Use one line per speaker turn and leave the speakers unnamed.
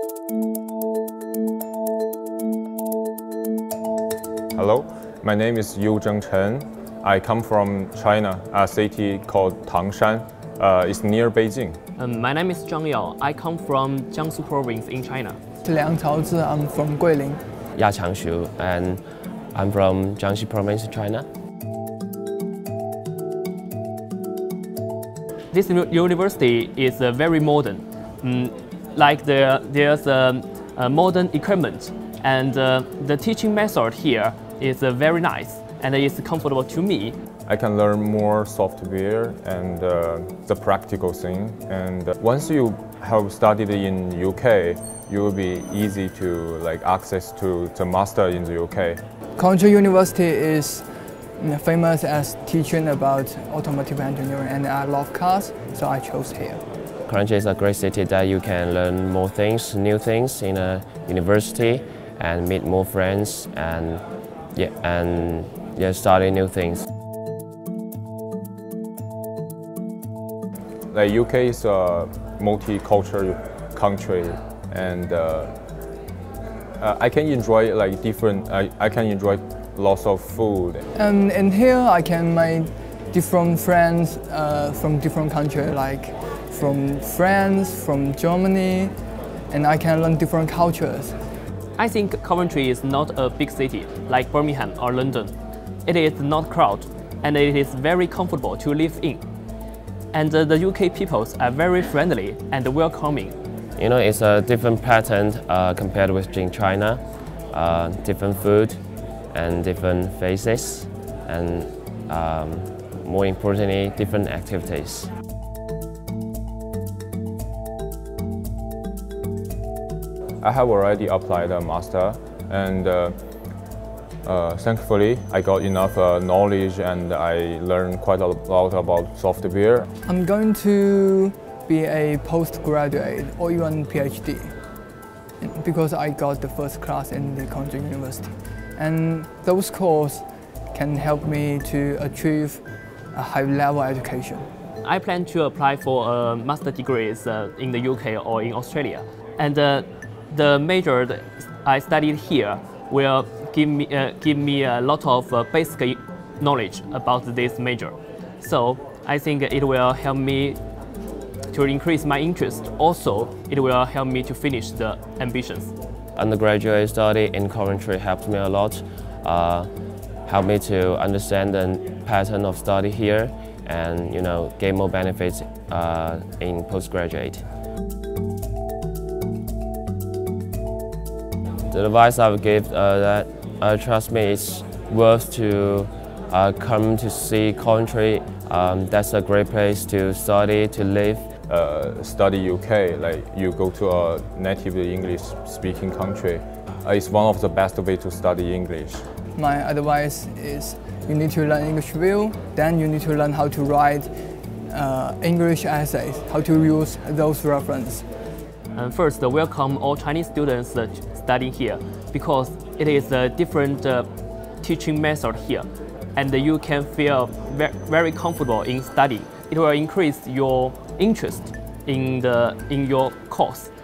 Hello, my name is Yu Zheng Chen. I come from China, a city called Tangshan. It's near Beijing.
My name is Zhang Yao. I come from Jiangsu province in China.
Liang Chaozi, I'm from Guilin.
Ya Changshu, and I'm from Jiangxi province, China.
This university is very modern. There's modern equipment, and the teaching method here is very nice and it's comfortable to me.
I can learn more software and the practical thing. And once you have studied in UK, you will be easy to access to the master in the UK.
Coventry University is famous as teaching about automotive engineering, and I love cars, so I chose here.
Coventry is a great city that you can learn more things, new things in a university, and meet more friends, and study new things.
UK is a multicultural country, and I can enjoy I can enjoy lots of food.
And in here, I can make different friends from different countries, like from France, from Germany, and I can learn different cultures.
I think Coventry is not a big city like Birmingham or London. It is not crowded, and it is very comfortable to live in. And the UK peoples are very friendly and welcoming.
You know, it's a different pattern compared with in China, different food and different faces, and more importantly, different activities.
I have already applied a master, and thankfully I got enough knowledge, and I learned quite a lot about software.
I'm going to be a postgraduate or even PhD because I got the first class in the Coventry University. And those courses can help me to achieve a high-level education.
I plan to apply for master degrees in the UK or in Australia. And the major that I studied here will give me a lot of basic knowledge about this major. So I think it will help me to increase my interest. Also, it will help me to finish the ambitions.
Undergraduate study in Coventry helped me a lot, helped me to understand the pattern of study here, and gain more benefits in postgraduate. The advice I would give that trust me, it's worth to come to see Coventry. That's a great place to study, to live.
Study UK, you go to a natively English-speaking country. It's one of the best ways to study English.
My advice is you need to learn English well, then you need to learn how to write English essays, how to use those references.
First, welcome all Chinese students studying here, because it is a different teaching method here, and you can feel very comfortable in studying. It will increase your interest in your course.